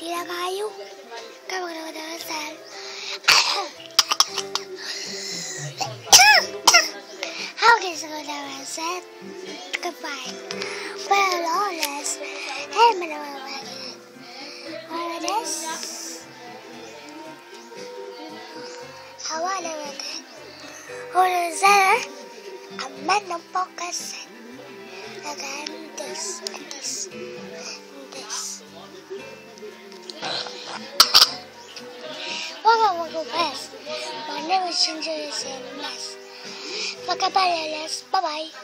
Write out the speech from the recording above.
sila kayo. Kapag nakadasal. How can you go down and set? Goodbye. Well, lawless. Hey, my name is all this. How are you with it? All is there? A man of focus. Again, this and this and this. Waka West. My name is Ginger is in mess. Bye bye.